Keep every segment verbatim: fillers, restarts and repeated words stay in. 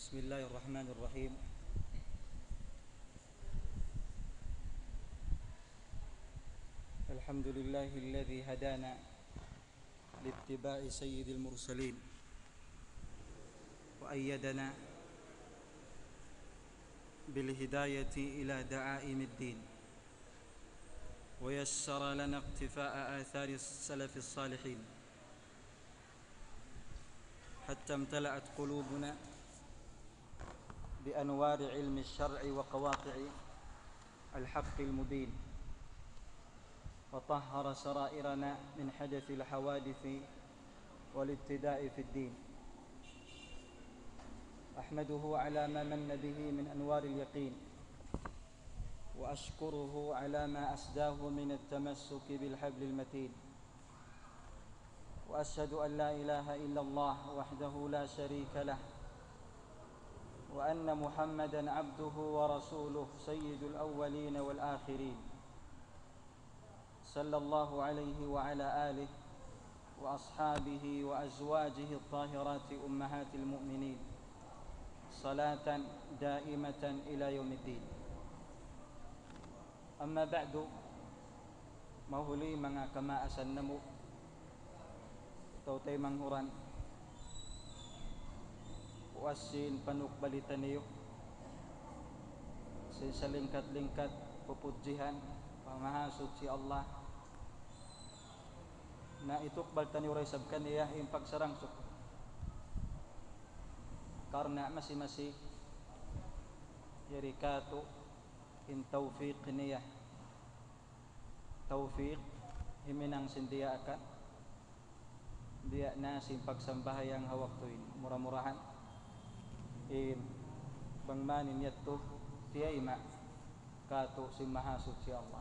بسم الله الرحمن الرحيم. الحمد لله الذي هدانا لاتباع سيد المرسلين وأيدنا بالهداية إلى دعائم الدين ويسر لنا اقتفاء آثار السلف الصالحين حتى امتلأت قلوبنا بأنوار علم الشرع وقواطع الحق المبين وطهر سرائرنا من حدث الحوادث والابتداء في الدين. أحمده على ما من به من أنوار اليقين وأشكره على ما أسداه من التمسك بالحبل المتين، وأشهد أن لا إله إلا الله وحده لا شريك له، وأن محمدًا عبده ورسوله سيد الأولين والآخرين، صلى الله عليه وعلى آله وأصحابه وأزواجه الطاهرات أمهات المؤمنين صلاة دائمة إلى يوم الدين. أما بعد، mahuli mga kamaasan namo tautay manghuran uasin panukbalitan niyo sa salingkat-lingkat pupudjihan pamahasud si Allah na itukbal taniyo ray sabkan niya yung pagsarangsok karna masi-masi yarikato in taufiq niya taufiq himinang sindiya akan dia nasim pagsambahayang hawak tuin murah-murahan in bangmanin yatto tiyaima kato si mahasud si Allah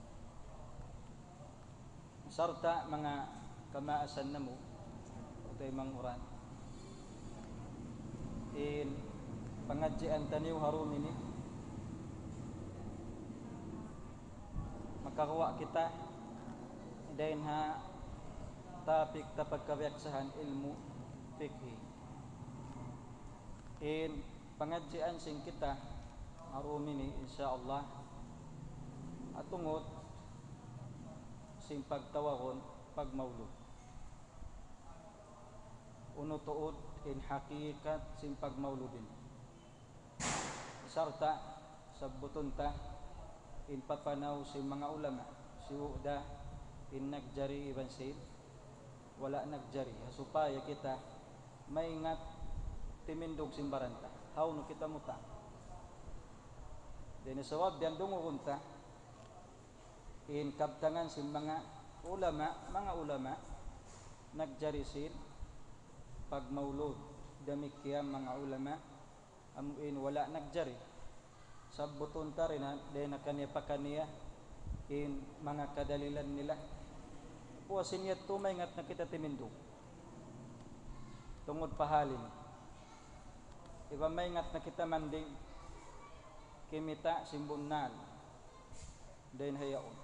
sarta mga kamaasan namo utay manguran in pangadjian taniw harum ini makakuha kita dahin ha topik tapagkabyaksahan ilmu fikhi in pangadjian sing kita harum ini insyaallah atungot sing pagtawahon pagmaulud unutuod in hakikat sing pagmauludin sarta sabbutunta in papanaw si mga ulama si uda in nagjari iban sid wala nagjari supaya kita maingat timindog simbaranta how no kita muta dene sawab dian dungunta in kabtangan si mga ulama mga ulama nagjari sid pagmaulud damikian mga ulama amuin wala nagjari sabbuton ta rin dahil kanya pakaniya in mga kadalilan nila puwasin niya tumayngat na kita timindog tungod pahalin iba mayngat na kita manding kimita simbunal dahil hayaon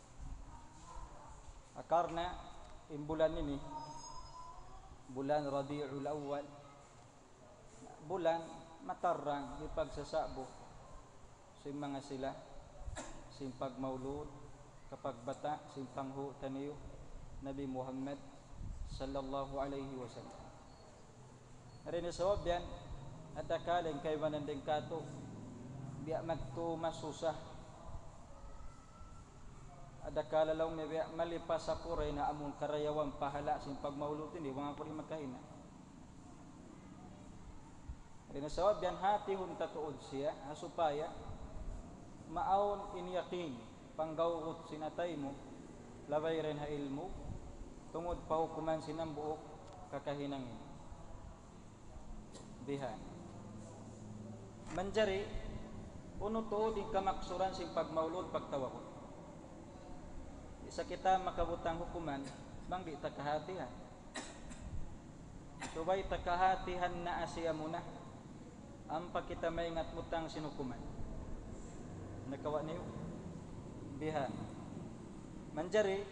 akarna in bulan ini bulan Rabiul Awwal bulan matarang ipagsasabok sim mga sila sim pagmaulud kapag bata sim panghu taniyo Nabi Muhammad sallallahu alaihi wasallam rin sawab yan at akaling kay mananding kato biya magtumasusah adakala lang may biya malipas ako rin na among karayawang pahala sim pagmaulud hindi mga kuri magkahina rin sawab yan hatihon tatuod siya hasupaya maaon inyakin panggawot sinatay mo labay rin ha ilmo tungod pahukuman sinambuok kakahinangin dihan manjari uno to din kamaksuran sing pagmaulod pagtawakot isa kita makabutang hukuman bang di takahatihan subay takahatihan na asya muna ampa kita maingat mutang sinukuman nakawa niyo biha manjari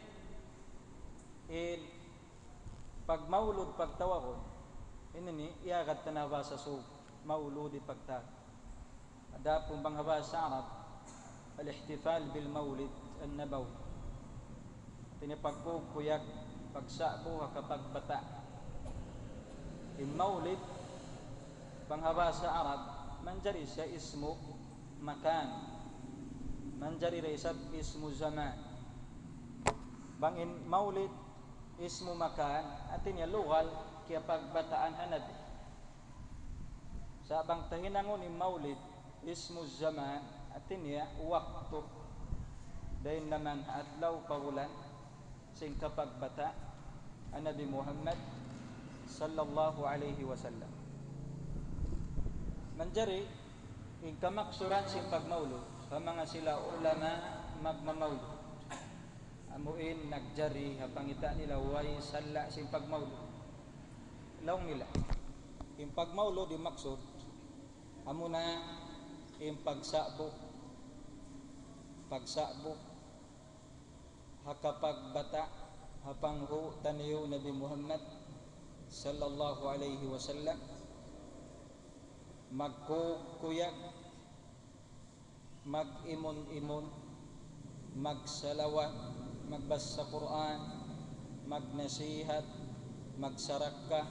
in pagmaulud pagtawakon ini ni iagat tanawa sa sug mauludi pagtag. Ada pong banghaba sa Arab al-ihtifal bil maulid an-nabawi. Tinipagkukuyak pagsabo kapag bata. Yung maulid banghaba sa Arab manjari siya ismu makan, manjari resab ismu zaman. Bangin maulid ismu makan atin ya lugal kaya pagbataan hanabi. Sa bang tahinangon ni maulid ismu zaman atin ya waktu dahin naman adlaw pagulan sing kapag bata ang Nabi Muhammad sallallahu alaihi wasallam. Manjari in kamaksuran sing pagmaulud sa mga sila ulama magmamaulud. Amuin nagjari hapangita nila way salla sing pagmaulud. Laong nila. In pagmaulud di maksud amo na in pagsabok pagsabok hakapag bata hapang hu taniyo Nabi Muhammad sallallahu alaihi wasallam magkukuyag mag-imon-imon magsalawat magbasa Quran magnasihat magsarakka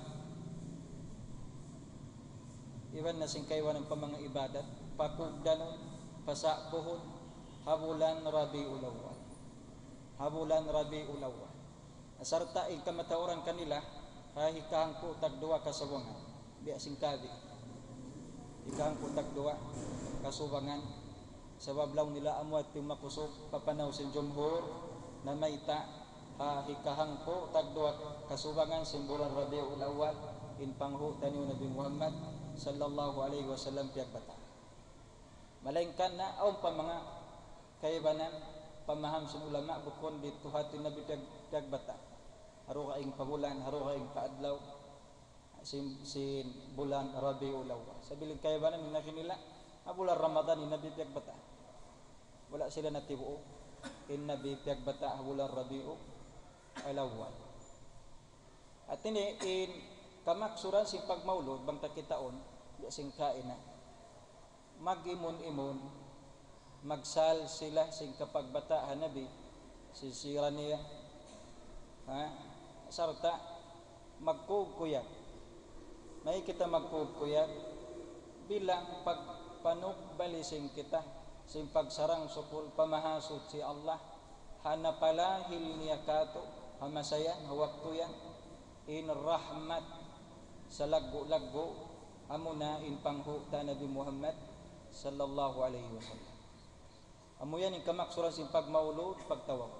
iwan na singkaywan ng pamanga ibadat pakugdanon pasabuhon habulan Rabiul Awwal habulan Rabiul Awwal asarta in kamatauran kanila kahikahang ko tagduwa kasawangan biya singkabi ikahang ko tagduwa kasubangan sa bablaw nila amwat yung makusok papanaw sin jumhur na maita kahikahang ko tagduwa kasubangan simbolan Rabiul Awwal in panghu taniw Nabi Muhammad sallallahu alaihi wasallam piyak bata malaingkan na aw pa mga kaibanan pamaham sa ulama bukon dito hatin Nabi piyak bata haro kaing pabulan haro kaing paadlaw sin sin bulan Rabiul Awwal sabilin kaibanan ni nakinila bulan Ramadan ni Nabi piyak bata wala sila natibuo in Nabi piyak bata bulan Rabiul Awwal at ini in kamaksuran sing pagmaulud bang takitaon di sing kaina mag-imon-imon magsal sila sing kapagbata Nabi sisiran niya ha sarta magkukuyak may kita magkukuyak bilang pagpanugbali sing kita sing pagsarang sukul pamahasud si Allah hanapalahil niya kato hamasayan hawakto yan in rahmat sa laggo-laggo amuna in panghu ta Nabi Muhammad sallallahu alaihi wasallam. Amo yan in kamaksuran sing pagmaulud pagtawag.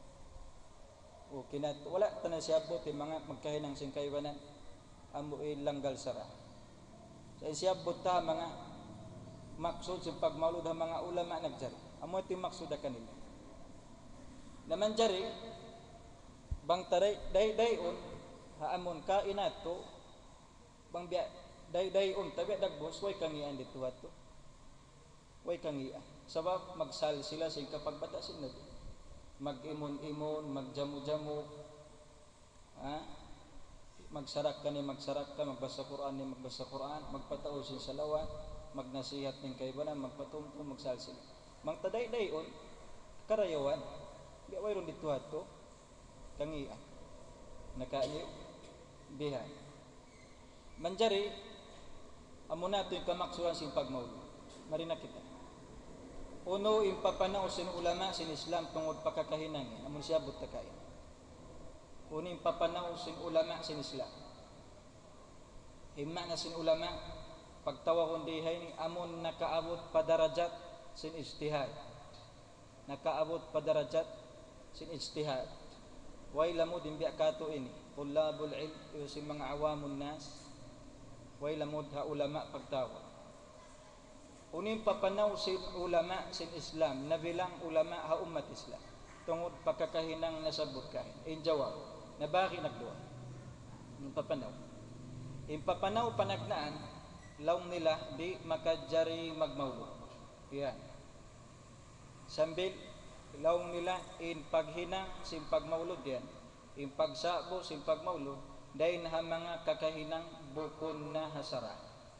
O kinat wala tanan siya abot yung mga magkahinang sing kaywanan amo in langgal sara. Sa siya abot ta mga maksud sing pagmaulud ang mga ulama nagjari. Amo iti maksud kanila. Naman jari bang taray day-dayon haamon ka inato bang biya day-dayon tabi dagbos way kangian dito ato way kangian sabab magsal sila sing kapagbata sin Nabi mag-imon-imon magjamu-jamu ha magsarak ka ni magsarak ka magbasa Quran ni magbasa Quran magpatao sin salawat magnasihat ning kaybanan magpatumtum magsal sila mang taday-dayon karayawan biya way ron dito ato kangian nakayo bihay manjari amo nato yung kamaksuran sing pagmaulud marina kita uno yung papanaw sin ulama sin Islam tungod pakakahinangin amon siya but takain uno yung papanaw sin ulama sin Islam himma na sin ulama pagtawahon dihay ni amon nakaabot padarajat sin ijtihad nakaabot padarajat sin ijtihad way lamod imbiya kato ini tulabul ilm yung mga awamun nas way lamod ha ulama pagtawag unin papanaw sin ulama sin Islam na bilang ulama ha umat Islam tungod pagkakahinang nasabot kahin in jawab na baki nagduwa yung papanaw yung papanaw panagnaan laong nila di makajari magmaulud yan sambil laong nila in paghinang sin pagmaulud yan in pagsabo sin pagmaulud dahin ha mga kakahinang bukon na hasara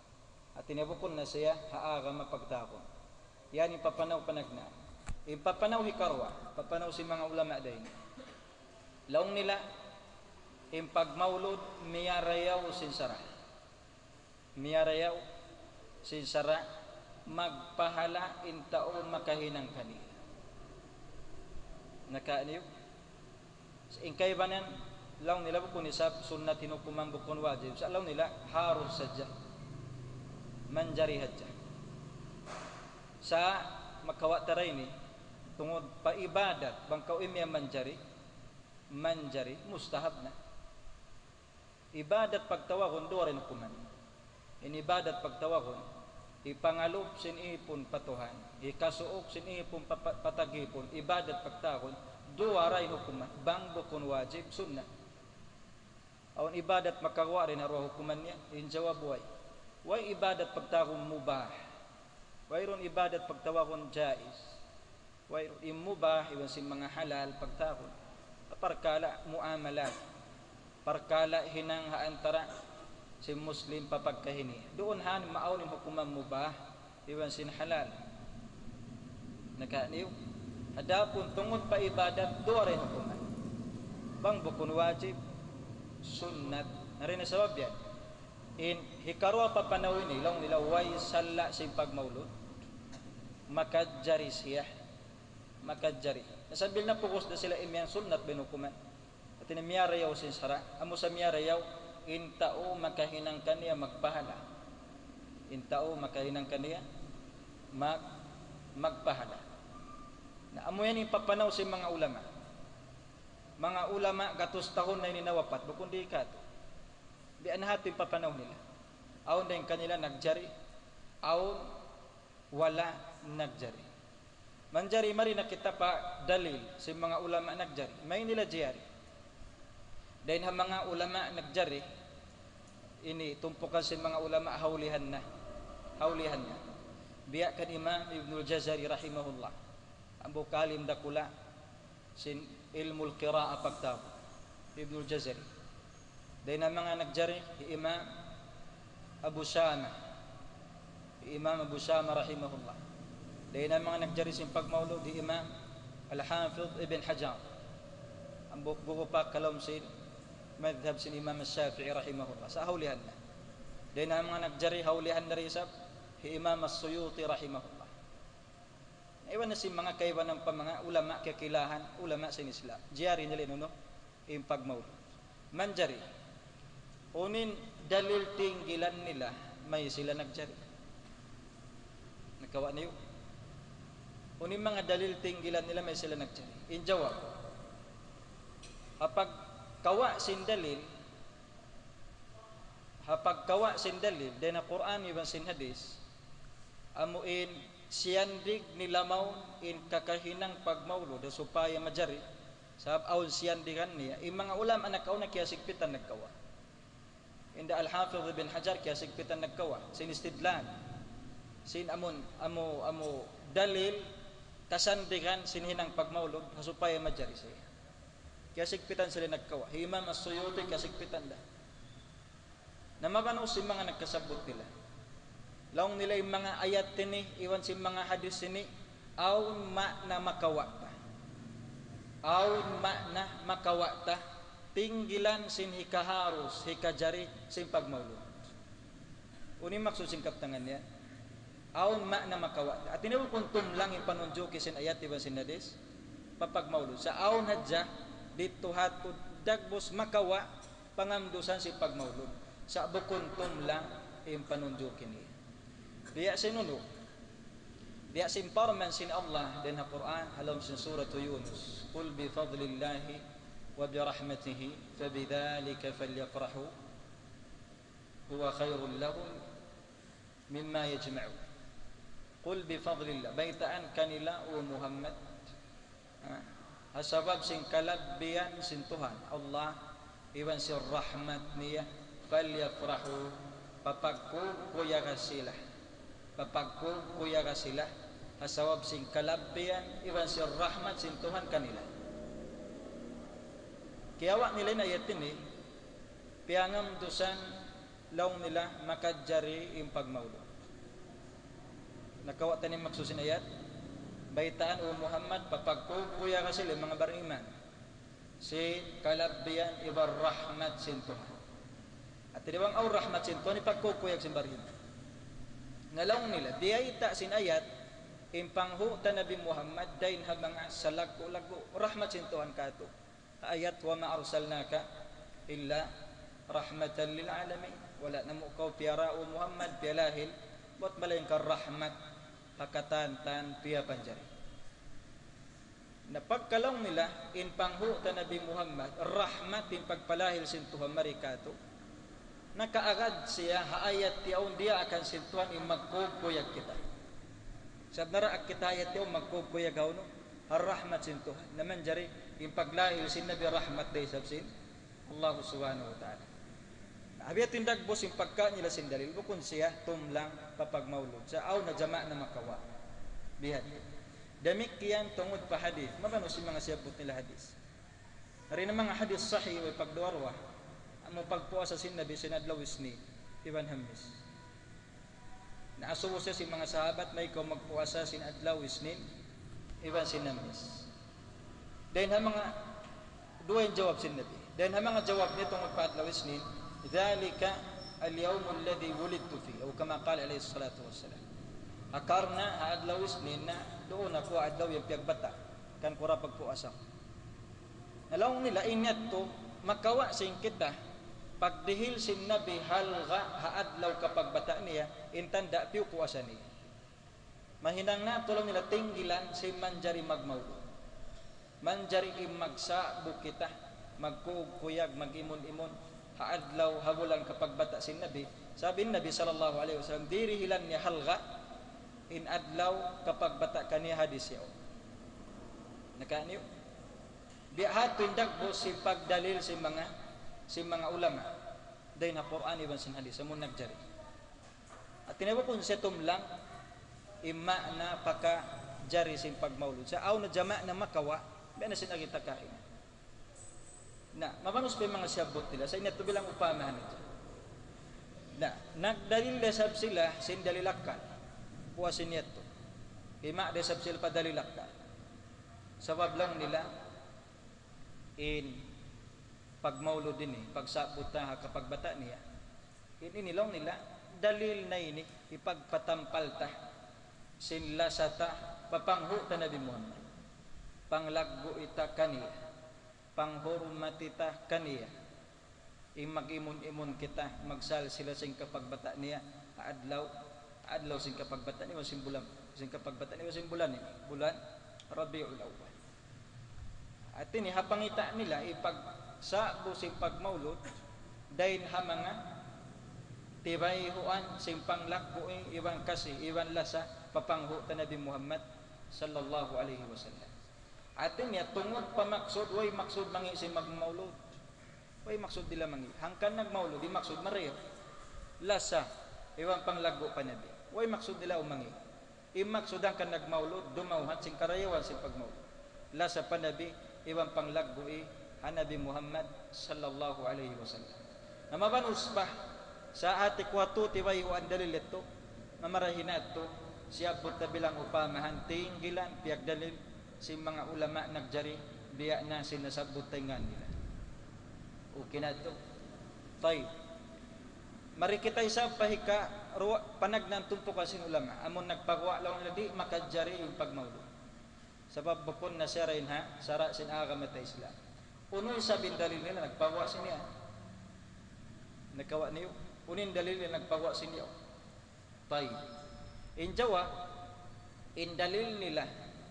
at tinabukon na siya haaga mapagtakon. Yan ipapanaw panagna. Ipapanaw hikarwa, papanaw si mga ulama dahin. Laong nila impagmaulod miyarayaw sinsara. Miyarayaw sinsara magpahala intaon makahinang kanila. Nakaaniyo? Ingkay banan laong nila bukun isab sunnat hinukumang bukun wajib. Sa laong nila harus saja manjari haja. Sa makawataray ni tungod pa ibadat bangkaw imya manjari manjari mustahab na. Ibadat pagtawagon duwa rin hukuman. Inibadat pagtawagon ipangalop sin ipon patuhan, ikasuok sin ipon patagipon, ibadat pagtawagon duwa rin hukuman. Bang bukun wajib sunnah. Awan ibadat makawa rin araw hukuman niya. Injawab way. Way ibadat pagtawagon mubah. Way ron ibadat pagtawagon jais. Way ron imubah iwan sin mga halal pagtawagon. Parkala muamalat. Parkala hinang haantara si Muslim papagkahini. Doon han maaw ni hukuman mubah iwan sin halal. Nakaaniw. Adapun tungod pa ibadat duwa rin hukuman. Bang bukun wajib sunnat. Narin na sabab yan. In hikarwa pa panawin nilang nila way sala sa pagmaulod. Makadjari siya. Makadjari. Nasabil na pukos na sila imyan sunnat binukuman. At inamiyarayaw sinsara. Amo sa miyarayaw intao makahinang kaniya magpahala. Intao makahinang kaniya mag magpahala. Na amo yan ipapanaw sa mga ulama. Mga ulama gatos tahon na ininawapat bukun di ikato. Di anahato ipapanaw nila. Aon na yung kanila nagjari. Aon wala nagjari. Manjari mari nakita pa dalil sa mga ulama nagjari. May nila jari. Dahil ha mga ulama nagjari, ini tumpukan sa mga ulama haulihan na. Haulihan na. Biya kan Imam Ibnul Jazari rahimahullah. Ang bukalim dakula sin ilmul qira'a pagtaw. Ibnul Jazari. Dahil na mga nagjari, Imam Abu Shama. Imam Abu Shama rahimahullah. Dahil na mga nagjari sin pagmaulod, Imam Al-Hafidh Ibn Hajar. Ang bukupak kalom sin madhab sin Imam Al-Shafi'i rahimahullah. Sa haulihan na. Dahil na mga nagjari, haulihan na risab, Imam As-Suyuti rahimahullah. Iwan na si mga kaiwan ng pa mga ulama kakilahan, ulama sa Islam. Jiyari nila no, yung pagmaulod. Manjari. Unin dalil tinggilan nila, may sila nagjari. Nakawa na yun. Unin mga dalil tinggilan nila, may sila nagjari. Injawab. Kapag kawa sin dalil, kapag kawa sin dalil, dahil na Quran iban sin hadis, amuin siyandig nilamaw in kakahinang pagmaulod supaya majari sab aul siyandigan niya yung mga ulama nakaw na kaya sigpitan nagkawa. Inda Al-Hafidh Ibn Hajar kaya sigpitan nagkawa sin istidlan sin amon amo amo dalil kasandigan sin hinang pagmaulod supaya majari siya kaya sigpitan sila nagkawa. Imam As-Suyuti kaya sigpitan da na mabanaw si mga nagkasabot nila. Laong nila yung mga ayat tini, iwan si mga hadis ini, aun ma na makawata. Aun ma na makawata, tinggilan sin hikaharus, hikajari, sin pagmaulod. Unim maksud sin kaptangan niya, aun ma na makawata. At tinawag kung tumlang yung panunjuki sin ayat, iwan sin hadis, papagmaulod. Sa aun hadja, dito hatod, dagbos makawa, pangamdusan sin pagmaulod. Sa bukun tumlang yung panunjuki niya. Dia sinuno. Dia simparman sin Allah dan Al-Quran halam sin surah Yunus. Qul bi fadlillahi wa bi rahmatihi fabidzalika falyafrahu huwa khairul lahum mimma yajma'un. Qul bi fadlillah baitaan kanila o Muhammad. Asabab sin kalabbiyan sin Tuhan Allah iwan sin rahmat niya falyafrahu papagku kuya kasilah papagku kuya kasila asawab sing kalabbian iwan si rahmat sin Tuhan kanila. Kiyawa nila na yatin eh piangam dusan laong nila makajari yung pagmaulod. Nakawa tanim maksusin ayat, baitaan o Muhammad papagkukuya ka sila mga bariman si kalabbiyan ibar rahmat sintuhan. At tinawang aw rahmat sintuhan ipagkukuya sin bariman. Ngalaong nila diayta sin ayat impanghu ta Nabi Muhammad dain ha mga salago-lago rahmat sintuhan kato. Ayat wa ma arsalnaka illa rahmatan lil alamin. Wala na mo ikaw piyara o Muhammad piyalahil buat malayin ka rahmat pakatan tan piya panjari. Na pagkalong nila in panghu ta Nabi Muhammad rahmat in pagpalahil sintuhan marikato nakaagad siya haayat tiyaw dia akan sintuhan in magkukuyag kita. Sab naraak kita ayat tiyaw magkukuyag hawno har rahmat sintuhan naman jari in paglahil sin Nabi rahmat day sabsin Allah subhanahu wa ta'ala. Habia tindag bos yung pagka nila sin dalil bukun siya tumlang papagmaulod sa aw na jama na makawa bihat damik kiyan tungod pa hadith mabano si mga siyabot nila hadith rin mga hadith sahih way pagduwarwa mo pagpuasa sin Nabi sinadlaw isni Ibn Hamis na asuwo siya si mga sahabat may ko magpuasa sin adlaw isnin Ibn Sinamis dahil ha mga duwa yung jawab sin Nabi dahil ha mga jawab nito magpa-adlaw isnin dhalika al-yawm alladhi wulidtu fi o kama qala alayhi salatu wassalam akarna adlaw isnin na doon ako adlaw yung piyagbata kan kura pagpuasa nalawang nila ingat to makawa sing kita pagdihil sin Nabi halga haadlaw kapag bata niya intanda piu puasa niya mahinang na tulong nila tinggilan si manjari magmaulod manjari imagsa bukita magkukuyag magimon-imon haadlaw habulan kapag bata sin Nabi sabi Nabi sallallahu alaihi wasallam diri hilan niya halga in adlaw kapag bata kaniya hadis yaw nakaniyo bihat tindak bo si pagdalil si mga si mga ulama day na Quran iban sin hadis amun nagjari at tinabo kun sa tumlang imma na paka jari sin pagmaulod sa aw na jama na makawa ba na sin agita kain na mabanus pa mga siyabot nila sa inato bilang upamahan ito na nagdalil desab sila sin dalilakan puasin yato ima desab sila pa dalilakan sabab lang nila in pagmaulod din eh pagsabot na kapag bata niya in inilong nila dalil na ini ipagpatampal ta sin lasata papanghu ta Nabi Muhammad panglaggo ita kaniya panghormati ta kaniya imag-imon-imon kita magsal sila sing kapagbata niya adlaw adlaw sing kapagbata niya sing bulan sing kapagbata niya sing bulan ni bulan Rabiul Awwal at ini hapangita nila ipag sa sing pagmaulod dain ha mga tibayhuan sing panglakbo iwan kasi iwan lasa papanghu ta Nabi Muhammad sallallahu alaihi wasallam. Atin niya tungod pa maksud way maksud mangi si magmaulod way maksud dila mangi hangkan nagmaulod di maksud mareho lasa iwan panglago pa Nabi way maksud dila umangi imaksud ang kan nagmaulod dumawhan sing karayawan sing pagmaulod lasa pa Nabi iwan panglago i Nabi Muhammad sallallahu alaihi wasallam namabanus pa sa ati kwatu tiway o andalil ito mamarahinat to siya buta bilang upamahan tinggilan piag dalil si mga ulama nagjari biya na sinasabot taingan nila okay na ito tay marikita isa pahika panagnan tumpo kasi ulama amon nagpagawa lang nila di makajari yung pagmaulod sabab bukon na siya rin ha sara sin agama ta Islam uno sabing dalil nila nagpagawa siniya nagkawa niyo unin dalil nila nagpagawa siniya tay in jawa in dalil nila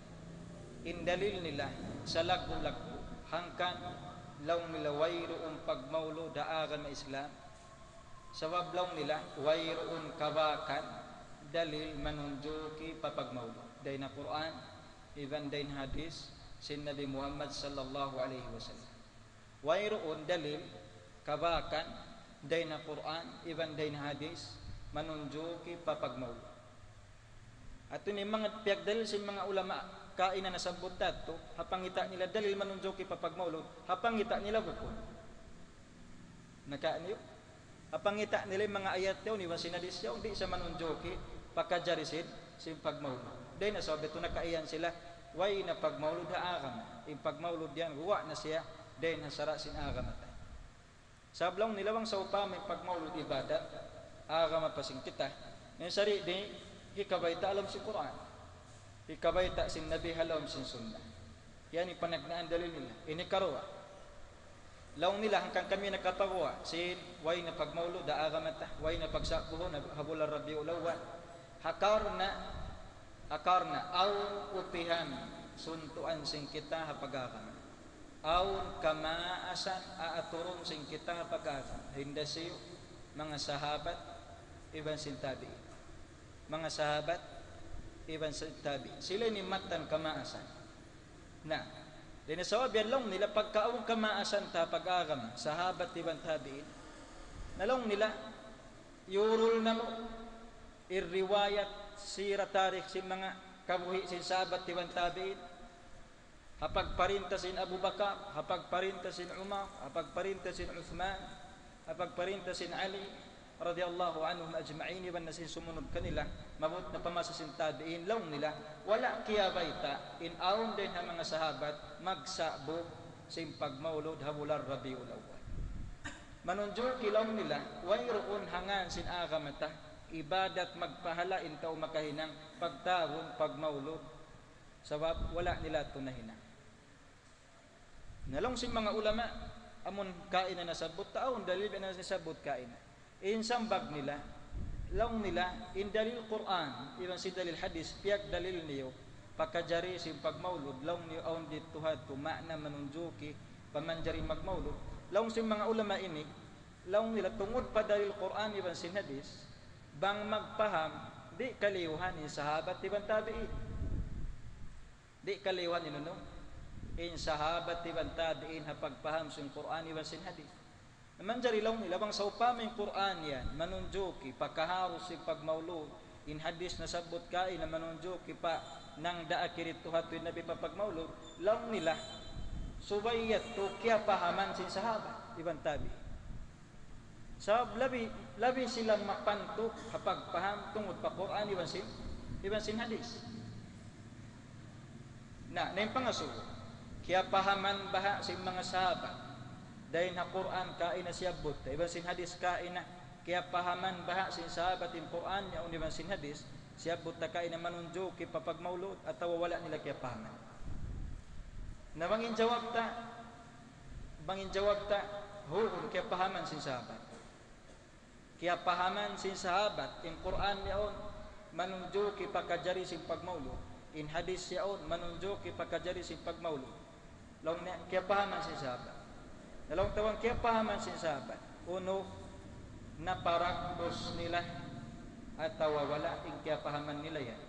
in dalil nila sa lagu-lagu hangkan law nila wayroon pagmaulo daagan na Islam sabab law nila wayroon kabakan dalil manunjuki papagmaulo day na Quran even day na hadis sin Nabi Muhammad sallallahu alaihi wasallam wayroon dalil kabakan day na Quran even day na hadis manunjuki papagmaulo at ini mga piag dalil sa mga ulama kaina na sabot dato hapangita nila dalil manunjoki papagmaulod hapangita nila bukod nakaaniyo apangita nila mga ayat yaw ni wasinadis yaw di sa manunjoki pakajarisid sim pagmaulud day na sabi to nakaiyan sila way na pagmaulud ha agam in pagmaulud yan huwa na siya day na sara sin agam ta sablong nilawang sa upamay pagmaulud ibadat agam pasing kita ng sari di hikabayta alam si Quran hikabayta sin nabi halom sin sunnah yan ipanagnaan dalil nila ini karwa laong nila hanggang kami nakapagawa sin way na pagmaulod da agamata way na pagsakbuho na habular Rabiul Awwal hakarna akarna aw utihan suntuan sing kita hapagakan aw kamaasan aaturon sing kita hapagakan hinda siyo mga sahabat iban sin tabi mga sahabat iban sin tabi sila ni matan kamaasan na dahil sa wabiyan long nila pagkaawang kamaasan ta pag-agam sahabat ibang tabiin nalong nila yurul na mo irriwayat sira tarik si mga kabuhi sin sahabat ibang tabiin hapag parinta sin Abu Bakar hapag parinta sin Umar hapag parinta sin Uthman hapag parinta sin Ali radiyallahu anhum ajma'in iban na sin sumunod kanila mabut na pamasa sin tabiin long nila wala kiya baita in aon din ang mga sahabat magsabo sin pagmaulod habular Rabiul Awwal manunjur kilong nila wayroon hangan sin agamata ibadat magpahala intaw makahinang pagtawon pagmaulod sabab wala nila tunahinang nalong sin mga ulama amon kain na nasabot taon dalil na nasabot kain insambag nila laong nila in dalil Quran iban si dalil hadis piyak dalil niyo pakajari sim pagmaulud laong niyo aon dituhad to makna manunjuki pamanjari magmaulud laong sim mga ulama ini laong nila tungod pa dalil Quran iban sin hadis bang magpaham di kaliwhan ni sahabat iban tabiin di kaliwhan ni nuno in sahabat iban tabiin hapagpaham sim Quran iban sin hadis naman jari lang nila bang sa upaming Quran yan manunjuki pagkaharos si pagmaulud in hadis na sabot kain na manunjuki pa nang daakirit tuhat tuwid nabi papagmaulud lang nila subayat to kya pahaman sin sahabat ibang tabi sabab labi labi silang mapanto kapag paham tungod pa Quran iban sin iban sin hadis na na yung pangasuko kya pahaman baha sin mga sahabat dahil na Quran kain na siyabot iban sin hadis kain na kaya pahaman baha sin sahabat in Quran ya uniban sin hadis siyabot na kain na manunjuki papagmaulud at wala nila kaya pahaman na bangin jawab ta bangin jawab ta huun kaya pahaman sin sahabat kaya pahaman sin sahabat in Quran yaon manunjuki pakajari sin pagmaulud in hadis yaon manunjuki pakajari sin pagmaulud long kaya pahaman sin sahabat dalawang tawang kaya pahaman sin sahabat uno naparagdos nila at wala in kaya pahaman nila yan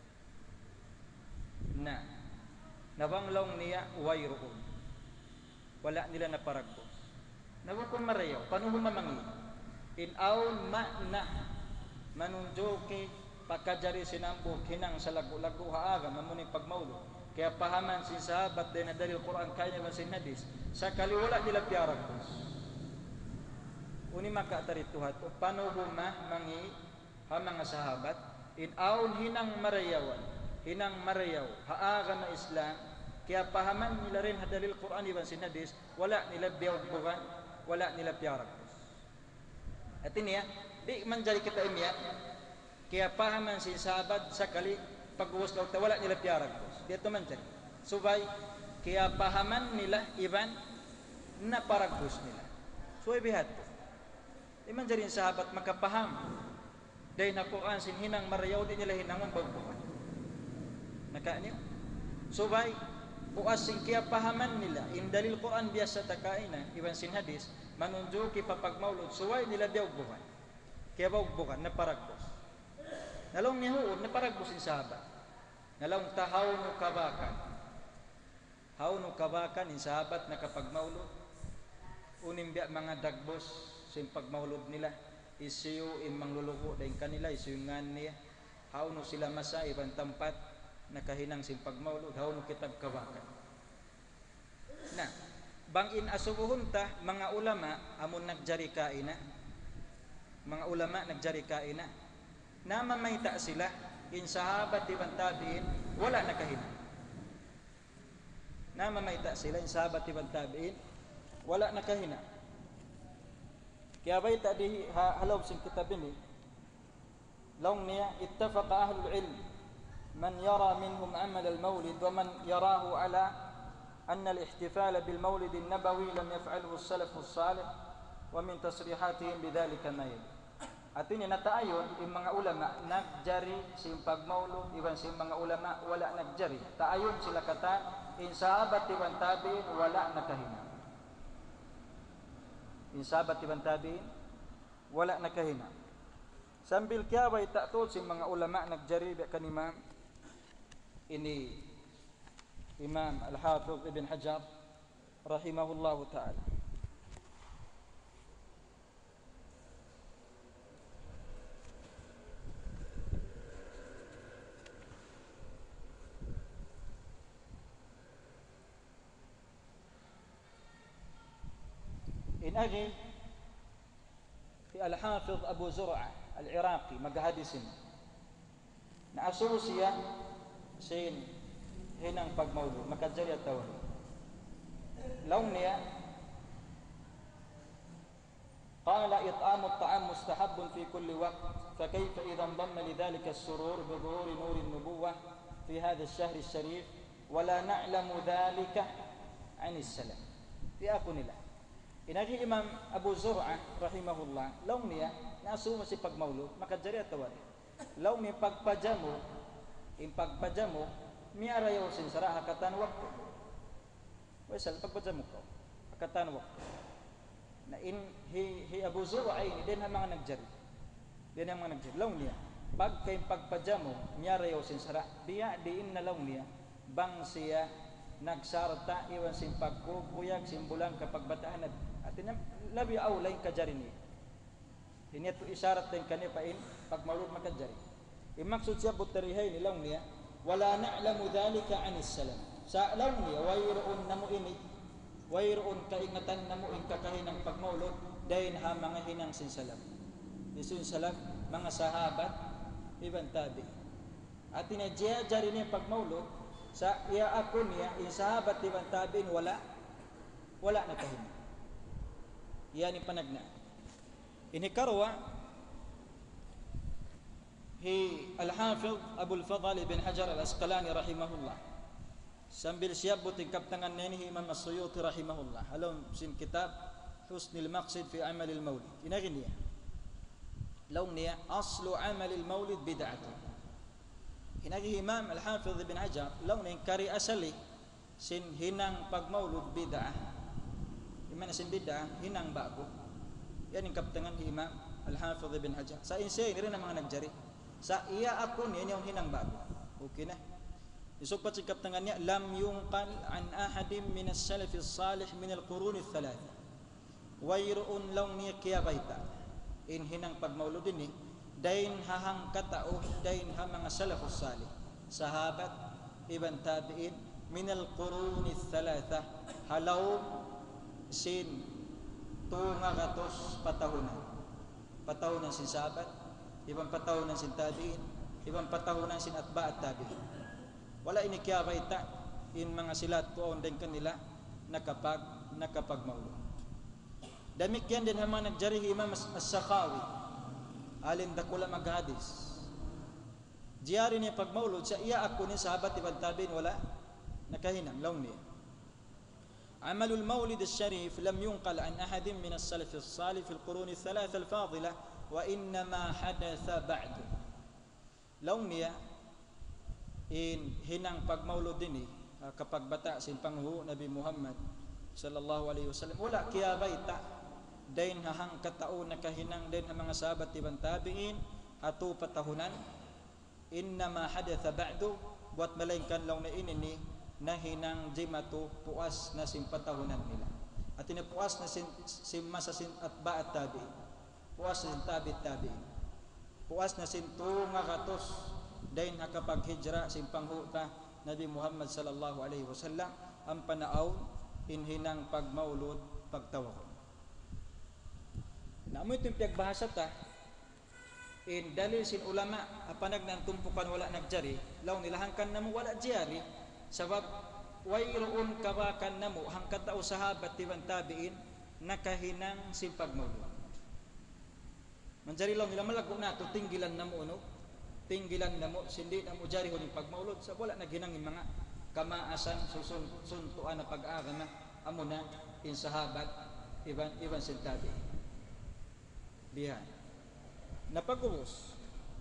na nabanglaw niya wayroon wala nila naparagdos nabukong marayaw panuhong mamangi in aun ma'na manunjoki pakajari sinambok hinang sa lagu-lagu haaga mamuning pagmaulod kaya pahaman sin sahabat din na dalil Quran kaya naman sin hadis sa kaliwala nila piaragos uni makatarituhat o paano humah mangi ha mga sahabat in aun hinang marayawan hinang marayaw haaga na Islam kaya pahaman nila rin hadalil Quran iban sin hadis wala nila biyawbugan wala nila piaragos at iniya di man jari kita imya kaya pahaman sin sahabat sa kali pagbuwas daw wala nila piaragos dito man jari subay kaya pahaman nila iban na paragos nila so ibihat iman jari sahabat makapaham dahil na Quran sin hinang marayaw di nila hinangon bagbukan nakaanyo subay bukas sin kaya pahaman nila in dalil Quran biasa takaina iban sin hadis manunjuki papagmaulod suway nila biyawbukan kaya bawbukan na paragos nalong nihuod na paragos sin sahabat nalong tahaw no kabakan haw no kabakan in sahabat na kapagmaulod unim biya mga dagbos sin pagmaulod nila isiyo in mangluluko dahil kanila isiyo ngan niya haw no sila masa ibang tempat nakahinang sin pagmaulod haw no kitab kabakan na bang in asubuhon ta mga ulama amon nagjari kaina mga ulama nagjari kaina na mamayta sila in sahabat ibang tabiin wala nakahina. Na mamayta sila in sahabat ibang tabiin wala nakahina. Kaya bayta di halaw sing kitab ini law niya ittafaqa ahlul ilm man yara minhum amal al-maulid wa man yarahu ala أن الاحتفال بالمولد النبوي لم يفعله السلف الصالح ومن تصريحاتهم بذلك ما يلي. Artinya nataayon yung mga ulama nagjari sim pagmaulod iban sim mga ulama wala nagjari. Taayon sila kata in sahabat iban tabiin wala nakahina. In sahabat iban tabiin wala nakahina. Sambil kiyaway ta'tod sim mga ulama nagjari kanimam ini Imam Al-Hafidh Ibn Hajar rahimahullahu ta'ala. In aji fi Al-Hafidh Abu Zur'ah Al-Iraqi maghadisin na asusya sin hinang pagmaulud makajari at tawhid law niya qala it'amu at-ta'am mustahabbun fi kulli waqt fa kayfa idha damma lidhalika as-surur bi dhuhuri nur an-nubuwah fi hadha ash-shahr ash-sharif wa la na'lamu dhalika 'an as-salam fi akunillah. Inaji Imam Abu Zur'ah rahimahullah law niya nasuma si pagmaulud makajari at tawhid law ni pagpajamu in pagpajamu miara yaw sin sarah hakatan waktu wesal pagpajamuk ko hakatan waktu na in hi, hi Abu Zur'ah ini din ang mga nagjari din ang mga nagjari law niya pag kay pagpajamo miara yaw sin sarah biya di inna law niya bang siya nagsarta iwan sin pagkukuyag simbulang kapag bataan at labi awlay kajari niya ini to isyarat din kaniya pa in pagmaulud makajari imaksud siya butarihay ni law niya wala na'lamu dhalika 'anis salam sa law niya wayroon namo ini wayroon kaingatan namo in kakahinang pagmaulod dayon ha mga hinang sin salam isun salam mga sahabat ibang tabi at tinadya jari niya pagmaulod sa iya ako niya in sahabat ibang tabi wala wala na kahinang yan yung panagna ini karwa hi Al-Hafidh Abu Al-Fadl Ibn Hajar Al-Asqalani rahimahullah sambil siap buting kaptangan nini Imam As-Suyuti rahimahullah halom sin kitab Husnul Maqsid fi Amal al-Maulid inagin niya law niya aslu amal al-maulid bid'atun inagi Imam Al-Hafidh Ibn Hajar law niya kari asali sin hinang pagmaulud bid'ah imana sin bid'ah hinang bago yan yung kaptangan ni Imam Al-Hafidh Ibn Hajar sa insay rin ang mga nagjari sa iya ako niya yung hinang bago okay na isupat sikap tangan niya lam yunqal an ahadim min as-salaf as-salih min al-qurun ath-thalatha wayroon law niya kaya baita in hinang pagmaulud ini dain hahang katao dain ha mga salaf as-salih sahabat ibn tabi'in min al-qurun ath-thalatha halaw sin tunga gatos patahunan patahunan sin sahabat ibang patahunan sin tabi'in ibang patahunan sin atba at tabi'in wala ini kaya baita in mga silat tuon din kanila nakapag nakapagmaulod damik yan din hamang nagjari Imam As-Sakhawi alin dakula maghadis jiyari niya pagmaulod sa iya ako ni sahabat ibang tabi'in wala nakahinang law niya عمل المولد الشريف لم ينقل عن أحد من السلف الصالح في القرون الثلاثة الفاضلة وإنما حدث بعد law niya in hinang pagmaulod din kapag bata sin panghu Nabi Muhammad sallallahu alaihi wasallam wala kaya baita dain hahang katao nakahinang din ang mga sahabat ibang tabi'in ato patahunan innama hadatha ba'du buat malainkan law na ini na hinang jimatu puas na simpatahunan nila at inapuas na sin, sin masa sin atba at tabi puas na sin tabi tabi puas na sin tunga katos dain nakapag hijra sin panghuta Nabi Muhammad sallallahu alaihi wasallam ang panaaw in hinang pagmaulod pagtawakon na mo itong piagbahasa ta in dalil sin ulama apanag nan tumpukan wala nagjari law nilahangkan namo wala jari sabab wayroon kabakan namo hangkat tao sahabat tiwan tabiin nakahinang sin pagmaulud manjari law nila malago nato tinggilan namo no tinggilan namo sindi namo jari hon pagmaulud sa wala naghinang mga kamaasan susun suntuan na pag-agama amo na in sahabat iban iban sin tabiin diha napagubos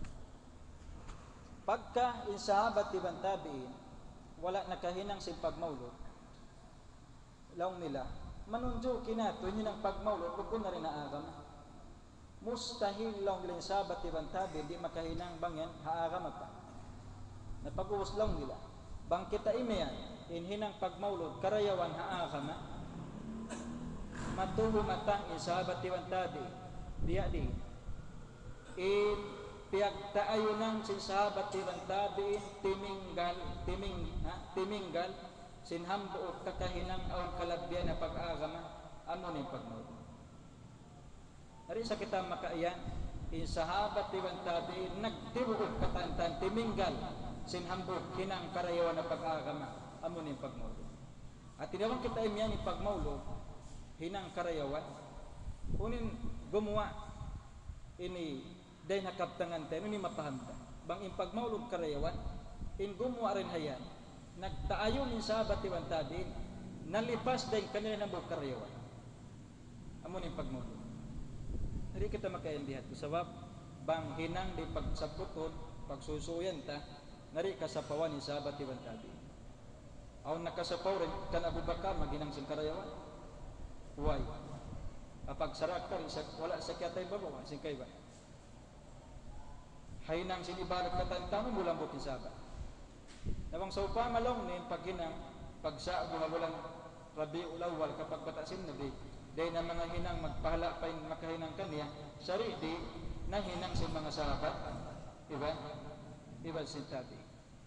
pagka in sahabat iban tabiin wala nakahinang sin pagmaulud law nila manunjo kinato yun ang pagmaulud ug kun na rin naagama mustahil law nila sahabat iban tabiin di makahinang bangyan haagama pa napagubos law nila bang kita imeyan inhinang pagmaulud karayawan haagama matuho matang in sahabat iban tabiin diya di in piyagtaayo ng sin sahabat iban tabiin timinggal timing ha timinggal sinhambo og kakahinang awan kalabyan na pag-agama amo ni pagmaulud ari sa kita makaiyan in sahabat iban tabiin nagtibuok katantan timinggal sinhambo kinang karayawan na pag-agama amo ni pagmaulud at tinawang kita imyan ni pagmaulud hinang karayawan unin gumawa ini day nakaptangan tayo ni mapahamda bang in pagmaulud karayawan in gumawa rin hayan nagtaayon in sahabat iban tabiin nalipas day kanila ng buong karayawan amo ni pagmaulud hindi kita makaindihat sabab bang hinang di pagsaputod pagsusuyan ta nari kasapawan in sahabat iban tabiin aw nakasapaw rin kan Abu Bakar maginang sin karayawan why kapag sarakar wala sa kiyatay babawa sin kay ba hainang sinibalot katantang mulambot ni sahabat nawang sa upamalong ni paghinang pagsa bunga bulan Rabiul Awwal kapag batasin nabi day na mga hinang magpahala pa makahinang kaniya sari di na hinang sa mga sahabat iba iba sin tabi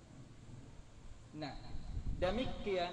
na damik kiyan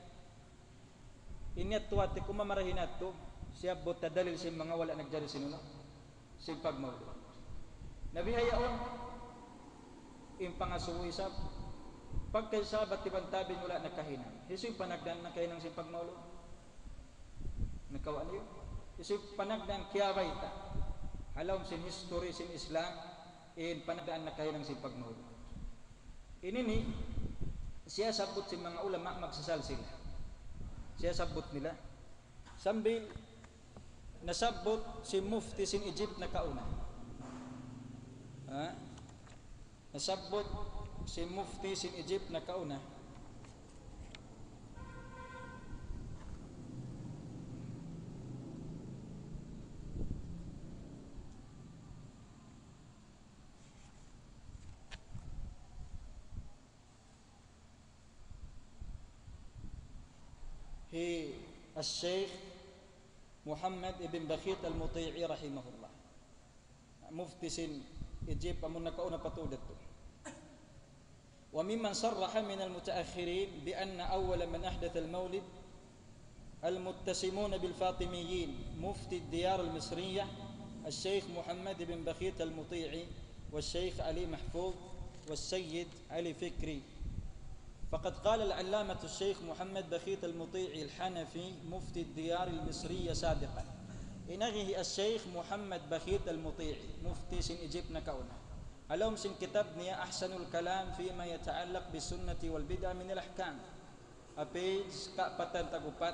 inyat tuwati kumamarahin nato siya bota dalil sin mga wala nagjari sinuno sin pagmaulud nabihayaon in pangasuwi sab pagkay sahabat iban tabiin wala nakahinang isu panagdan nakahinang sin pagmaulud nakawa niyo isu panagdan kiyaway ta halom sin history sin Islam in panagdan nakahinang sin pagmaulud inini siya sabot sin mga ulama magsasal sila siya sabot nila sambil nasabot si mufti sin Egypt na kauna ha nasabot si mufti sin Egypt na kauna hi al-Sheikh Muhammad ibn Bakhit al-Muti'i rahimahullah mufti sin Egypt amun nakauna patudat to wa mimman sarraha min al-mutaakhirin bi anna awwala man ahdatha al-mawlid al-muttasimuna bil Fatimiyyin mufti ad-diyar al-Misriyah al-Sheikh Muhammad ibn Bakhit al-Muti'i wal-Sheikh Ali Mahfouz wal-Sayyid Ali Fikri فقد قال العلامة الشيخ محمد بخيت المطيعي الحنفي مفتي الديار المصرية سابقا إنغه الشيخ محمد بخيت المطيعي مفتي سن إجيبنا كونه ألوم سن كتابني أحسن الكلام فيما يتعلق بالسنة والبدع من الأحكام أبيج كأبتن تقوبات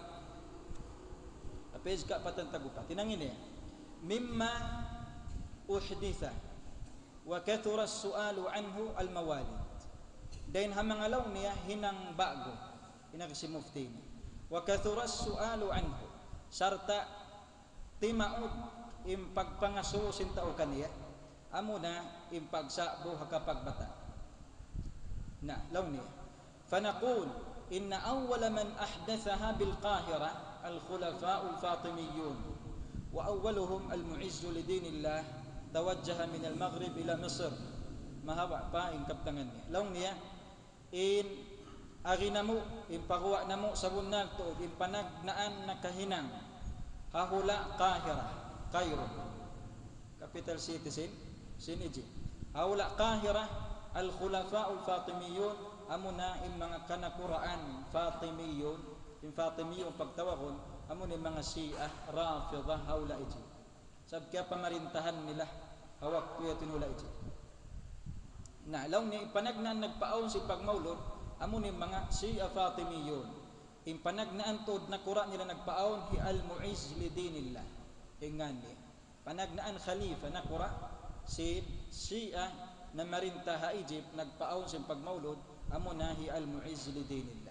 أبيج كأبتن تقوبات إنغه مما أحدث وكثر السؤال عنه الموالد dain hamangalaw niya hinang bago inag si mufti wa kathuras sualu anhu sarta timaud impagpangaso sinta o kaniya amo na impagsabo hakapagbata na law niya fanaqul inna awwala man ahdathaha bil Qahira al khulafa al Fatimiyun wa awwaluhum al mu'izz li dinillah tawajjaha min al Maghrib ila Misr mahaba pa ingkaptangan niya law niya in aginamo impakuha namo sa bunag to impanagnaan nakahinang hahula Qahira Cairo capital citizen sin Egypt. Haula Qahirah al-khulafa al-fatimiyun amuna im mga kanakuraan fatimiyun, im fatimiyun pagtawagon amun im mga Syiah Rafidah haula Egypt. Sab kaya pamarintahan nila hawak tuya tinula Egypt. Na law ni ipanagnan nagpaon si pagmaulod amun im mga Syiah fatimiyun. Impanagnaan tod na kura nila nagpaon hi al-mu'izz li dinillah. Ingani panagnaan khalifa na kura si Shia na marinta ha Egypt nagpaon sa pagmaulod amo na hi al-mu'izz li dinillah.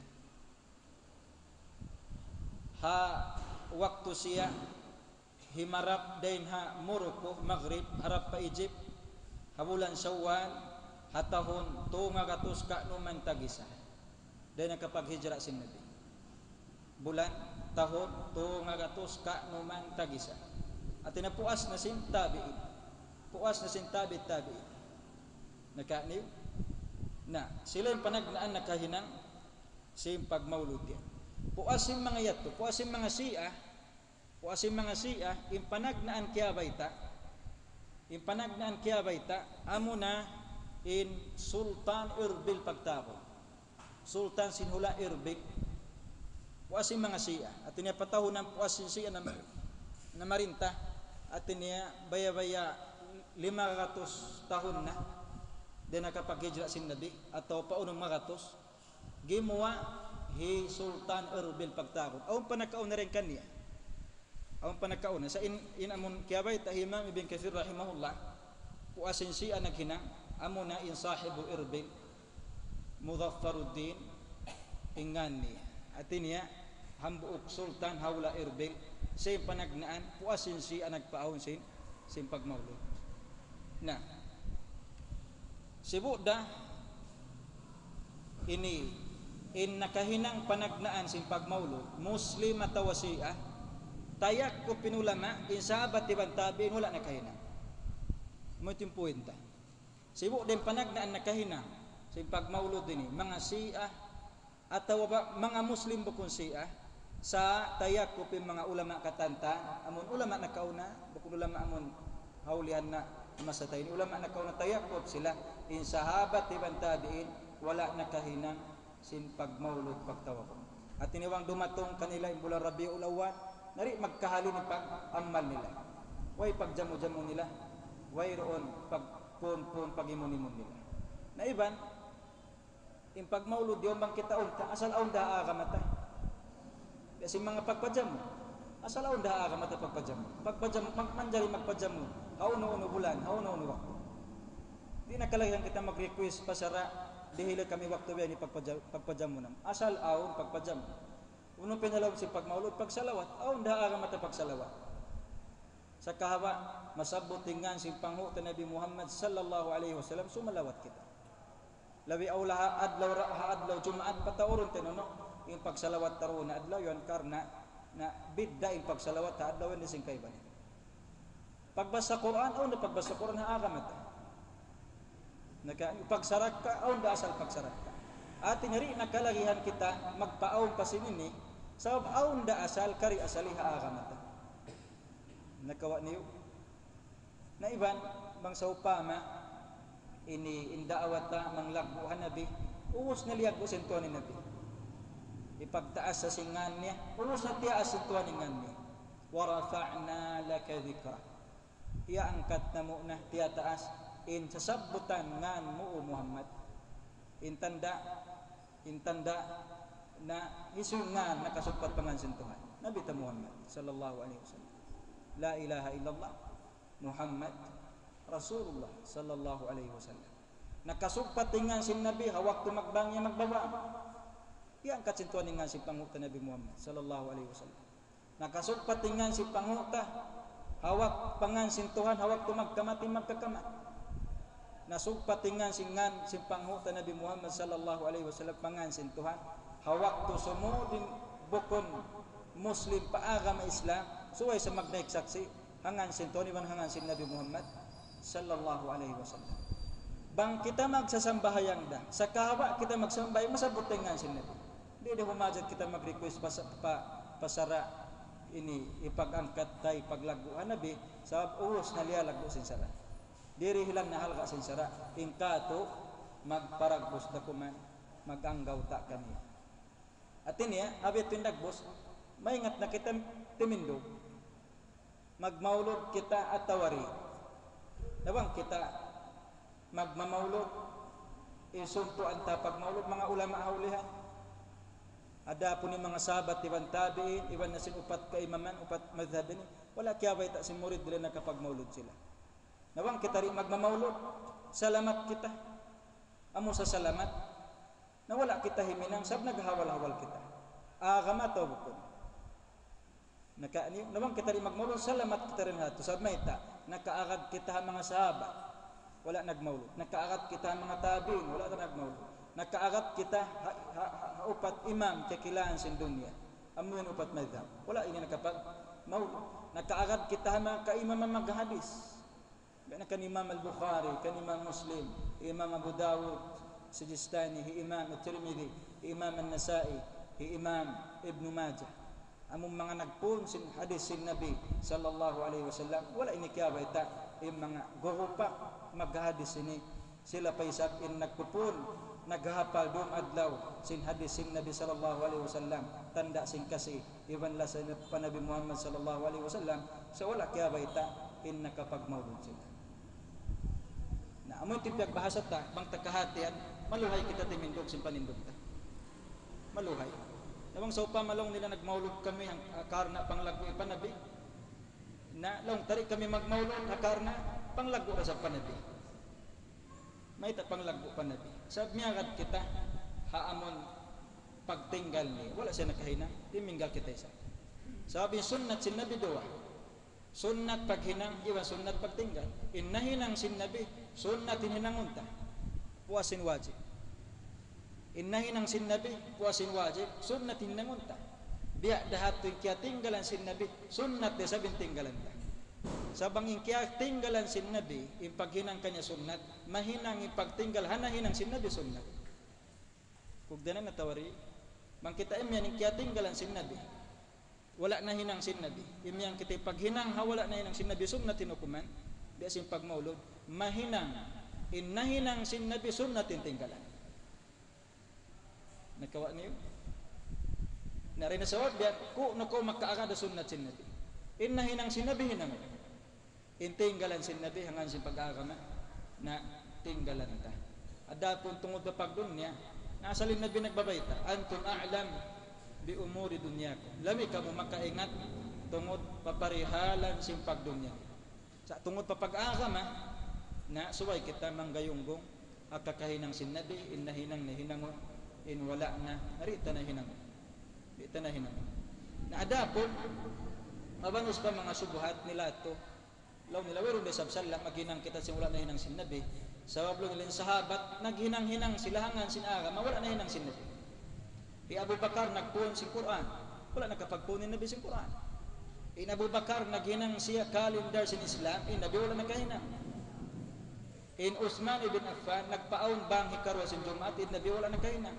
Ha waktu siya himarap din ha Morocco Maghrib harap pa Egypt habulan Shawwal hatahon tunga gatus ka numan tagisa din nakapaghijra sin Nabi bulan tahon tunga gatus ka numan tagisa at tinapuas na sin tabi'in puas na sin tabi tabi nakaniw na sila yung panagnaan nakahinang sim pagmaulod yan puas yung mga yato puas yung mga Syiah puas yung mga Syiah yung panagnaan kaya baita yung panagnaan kaya baita amo na in Sultan Irbil pagtako Sultan Sinhula Irbil puas yung mga Syiah at tinapataho ng puas yung Syiah na, na marinta at niya baya-baya lima ratus tahun na din nakapaghijra sin Nabi atau paunong maratos gimuwa hi Sultan Irbil pagtakot awan panakaon na rin kaniya awan panakaon na sa in, in amon kiyabay tahimam Ibn Kathir rahimahullah puasin siya naghinang amon na in sahibu Irbil Mudhaffaruddin ingani atin niya hambuok Sultan hawla Irbil sa panagnaan puasin siya nagpaahon sin sin pagmaulod. Nah, sibuda ini in nakahinang panagnaan sin pagmaulod Muslim atawa Syiah tayak ko pinulama in sahabat ibang tabi'in wala nakahinang mo timpuenta sibu din panagnaan nakahinang sin pagmaulod ini mga Syiah atawa mga Muslim bukon Syiah sa tayak ko pin mga ulama katanta amon ulama nakauna bukon ulama amon haulian na masa tayo ulama nakaw na tayakot sila in sahabat ibang tabiin wala nakahinang sin pagmaulod pagtawakon at tiniwang dumatong kanila in bulan Rabiul Awwal nari magkahali ni pag-amal nila way pagjamu-jamu nila way roon pagpun-pun pagimon-imon nila na iban in pagmaulod yung bang kita unta asal aon daa kamata kasi mga pagpajamu asal aon daa kamata pagpajamu pagpajamu manjari magpajamu hauno-uno bulan, hauno-uno waktu. Di nakalagyan kita mag-request pasara dihila kami waktu biya ni pagpajam mo nam. Asal aon pagpajam. Uno pinalawag si pagmaulod pagsalawat, aon daa mata pagsalawat. Sa kahawa masabot tingan si panghu ta Nabi Muhammad sallallahu alaihi wasallam sumalawat kita. Labi aula adlaw ha adlaw Jumaat patauron tinono yung pagsalawat taron na adlaw yon karna na bidda yung pagsalawat ta adlaw ni sing kayban. Pagbasa Quran o na pagbasa Quran ha agamat naka pagsarak ka o na asal pagsarak ka at tinari nakalagihan kita magpaaw pa sinini sabab aw da asal kari asali ha agamat nakawa niyo na iban bang sa upama ini indaawata manglagbuhan Nabi uwas na liyag usintuan ni Nabi ipagtaas sa singan niya uwas na tiyaas sintuan ni ngan niya wa rafa'na laka dhikra ia angkat namo na tiya taas in sasabutan ngan mo Muhammad in tanda in tanda na isungan nakasugpat pangansin Tuhan Nabi ta Muhammad sallallahu alaihi wasallam la ilaha illallah Muhammad Rasulullah sallallahu alaihi wasallam nakasugpat tingan sin Nabi hawak tu magbangya magbawa ia angkat sintuan ngan si panguta Nabi Muhammad sallallahu alaihi wasallam nakasugpat tingan si panguta hawak pangansin Tuhan hawak tumagkamati magkakamat nasugpat tingan singan si panghuta Nabi Muhammad sallallahu alaihi wasallam pangansin Tuhan hawak to sumudin bukon Muslim paagama Islam suway sa magnaik saksi hangansin Tuhan iban hangansin Nabi Muhammad sallallahu alaihi wasallam bang kita magsasambahayang da sa kahawa kita magsambay masabot tingansin Nabi di di humajat kita mag-request pa, pa pasara ini ipagangkat tay paglaguan Nabi sabab ulos na lialagdo sin sara diri hilang na halga sin sara ingkato magparagbos da kuman maganggaw ta kaniya atin ya abit tindagbos maingat na kita timindog magmaulod kita at tawari nawang kita magmamaulod isunto anta pagmaulod mga ulama haulihan ada po ni mga sahabat iban tabiin iban na sin upat kaimaman upat madhabin wala kiyabay ta sin murid dila nakapagmaulod sila nawang kita rin magmamaulod salamat kita amo sa salamat na wala kita himinang sab naghawal-hawal kita agama to bukod naka ni nawang kita rin magmaulod salamat kita rin hato sab may ta nakaagad kita mga sahabat wala nagmaulod nakaagad kita mga tabiin wala ta nagmaulod nakaagad kita ha, ha, ha, upat imam kakilaan sin dunya amo yun upat madhab wala ini nakapag maulod nakaagad kita mga kaimam maghadis Bina kan Imam Al-Bukhari, kan Imam Muslim, Imam Abu Dawud, Sijistani, Imam At-Tirmidhi, Imam An-Nasai, Imam Ibn Majah. Among mga nagpun sin hadis sin Nabi sallallahu alaihi wasallam, wala ini kiyaba ita yung mga gurupa maghadis ini sila pa isap in nagpupun naghahapal dum adlaw sin hadis sin Nabi sallallahu alaihi wasallam tanda sin kasi iban la sa Nabi Muhammad sallallahu alaihi wasallam so wala kiyaba ita in nakapagmaulod sila. Na amoy tipyag bahasa ta bang takahatian maluhay kita timindog sin panindog ta. Maluhay. Nawang sa upa malong nila nagmaulod kami ang karna panglago ipanabi. Na long tari kami magmaulod akarna panglago ra sa panabi. May ta panglago panabi. Sab miyagad kita haamon pagtinggal ni wala siya nakahina timinggal kita isa. Sabi sunnat sin Nabi doa. Sunnat paghinang iwa sunnat pagtinggal. Innahinang sin Nabi sunnat hinangunta. Puasin wajib. Innahinang sin Nabi puasin wajib sunnat hinangunta. Biya dahat tu kya tinggalan sin Nabi sunnat de sabin tinggalan ta. Sabang kya tinggalan sin Nabi ipaghinang kanya sunnat mahinang ipagtinggal hanahinang sin Nabi sunnat. Kugdanan natawari mangkita imyan kya tinggalan sin Nabi wala na hinang sin Nabi imyang kita paghinang ha wala na hinang sin Nabi sunnatin hukuman biya sin pagmaulod mahinang innahinang sin Nabi sunnatin tinggalan nakawa niyo na rin sa wag biya ku nako makaagad sunnat sin Nabi innahinang sin Nabi hinang intinggalan sin Nabi hangan sin pag-agama na tinggalan ta ada pun tungod pa pagdunya nasalin Nabi nagbabayta antum a'lam bi umuri dunyaku lami kamu makaingat tungod paparihalan sin pagdunya sa tungod pa pag-agama na suway kita manggayunggong akakahinang sin Nabi innahinang nahinangon in wala na narita na hinangon di ta na hinangon na adapon mabangus pa mga subuhat nila to law nila wero de sabsalla maghinang kita sin wala na hinang sin Nabi sabab lo nilin sahabat naghinang-hinang sila hangan sin agama wala na hinang sin Nabi. Di Abu Bakar nagpuon si Quran wala nakapagpunin Nabi si Quran. In Abu Bakar naghinang siya calendar sin Islam in Nabi wala nagkahinang. In Uthman ibn Affan nagpaon bang hikarwa sin Jumat in Nabi wala nagkahinang.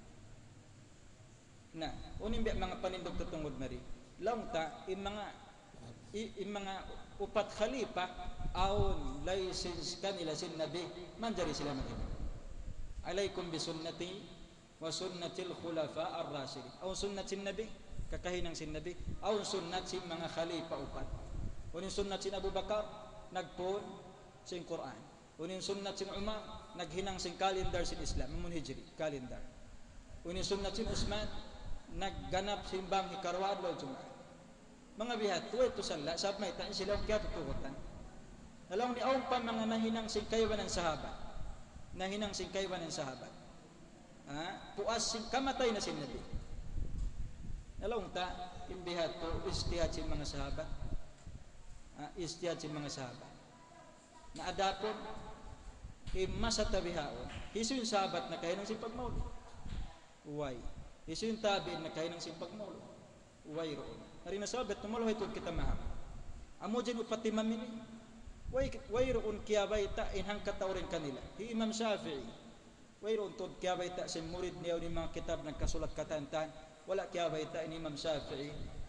Na uning biya mga panindog tutungod mari laong ta in mga in mga upat khalifa aon license kanila sin Nabi manjari sila maghinang. Alaikum bi sunnati wa sunnatil khulafa ar-rasyidin aw sunnat sin Nabi kakahinang sin Nabi aw sunnat sin mga khalifa upat unin sunnat sin Abu Bakar nagpon sin Quran unin sunnat sin Umar naghinang sin calendar sin Islam mun hijri calendar unin sunnat sin Uthman nagganap sin bang hikarwa adlaw Jumat mga bihat tuwa to sala sab may tain sila kaya tutugutan nalong ni aw pa mga nahinang sin kaywan ng sahabat nahinang sin kaywan ng sahabat ha puas sin kamatay na sin Nabi nalong ta imbihat to istihad sin mga sahabat ha istihad sin mga sahabat na adapon imasa tabihaon hisun sahabat na kahinang sin pagmaulod uway hisun tabiin na kahinang sin pagmaulod uway roon ari na sahabat tumuluhay to kita maham amo din upati mamini way way roon kiyabay ta inhang katawren kanila hi Imam Shafi'i wayron tod kaya bayta sin murid niyaw ni mga kitab nagkasulat katantan wala kaya bayta ni Imam Shafi'i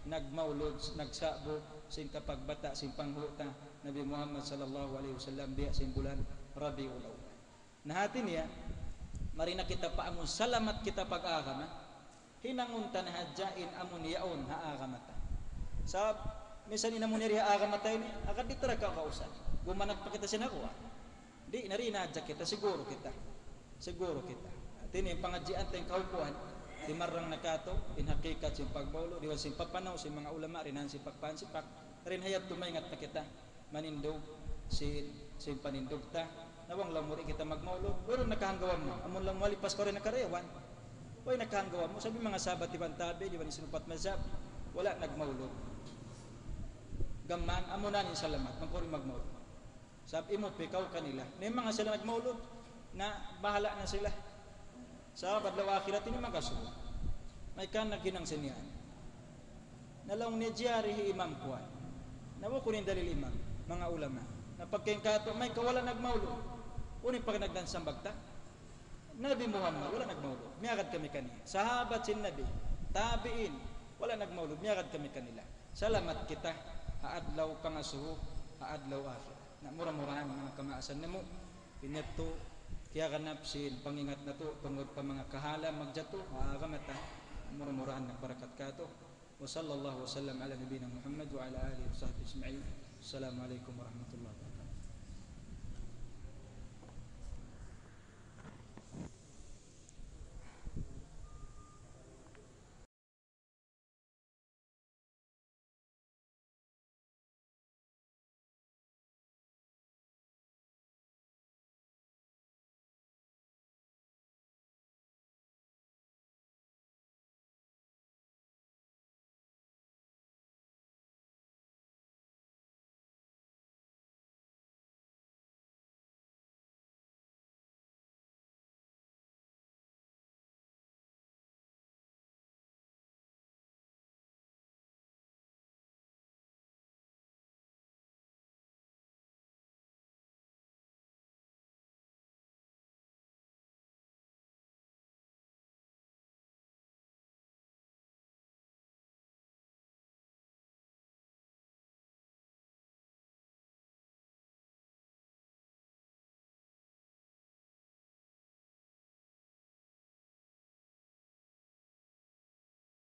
nagmaulod nagsabo sing kapagbata sing panghuta Nabi Muhammad sallallahu alaihi wasallam diya sing bulan Rabiul Awwal. Nahati niya marina kita pa amon salamat kita pag-agama hinanguntan hadjain amon yaon ha agamata. Sa minsan ina mo ni agamata ini akad ditra ka kausan. Gumanap pa kita sinako. Di narina hadja kita siguro kita. Siguro kita. At ini pangadjian tayong kaupuan di marang nakato in hakikat sin pagbaulo di sin papanaw sin mga ulama rin sin pagpansipak rin hayat tumayngat na kita manindog sin sin panindog ta nawang lamuri kita magmaulo pero nakahanggawan mo amon lang malipas ko rin nakarewan oy nakahanggawan mo sabi mga sabat ibang tabi di ba ni sinupat mazhab wala nagmaulo gamman amon nanin salamat magkuri magmaulo sabi mo pikaw kanila may mga sila nagmaulo na bahala na sila sa badlaw akhirat ini magasunod may kan naginang sinian nalaw ni jiyari imam kuan nawo kunin dalil imam mga ulama na pagkengkato may kawala nagmaulo uni pag nagdansang bagta Nabi Muhammad wala nagmaulo miyagad kami kanila sahabat sin Nabi tabiin wala nagmaulo miyagad kami kanila salamat kita haadlaw pangasuho haadlaw akhir na mura-murahan mga kamaasan nimo pinyato kaya ganap sin pangingat na to tungod pa mga kahala magjato maagamata mura-murahan ng barakat kato wa sallallahu wa sallam ala nabiyina Muhammad wa ala alihi wa sahbihi ajma'in. Assalamu alaikum warahmatullahi wabarakatuh.